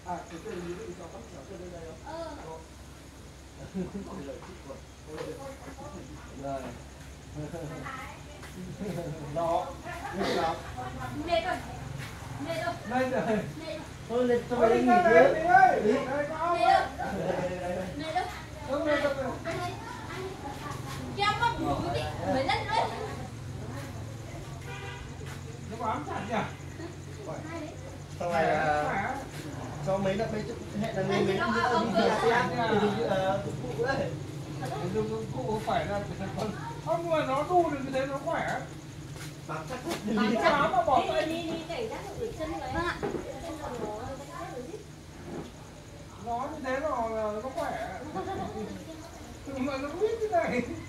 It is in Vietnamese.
À, cái tên gì cho bác cháu tên đây không? Rồi. Đó. Mệt lắm. Mệt rồi. Mệt rồi. Mệt rồi. Thôi lên cho mày nghỉ trước. Đi ơi. Đây có. Mệt rồi. Không mệt đâu. Kéo mắt mũi đi. Mấy lần nữa. Nó có ám chặt nhỉ? Sau này cho mấy đợt mấy hẹn là mấy nữa đi phục vụ đấy. Dùng công cụ khỏe ra không mà nó đu được như thế nó khỏe. Bám chắc Bám chắc mà bỏ tay đi cảnh giác ở chân đấy. Vâng ạ. Nó như thế nó khỏe. Mà nó biết cái này.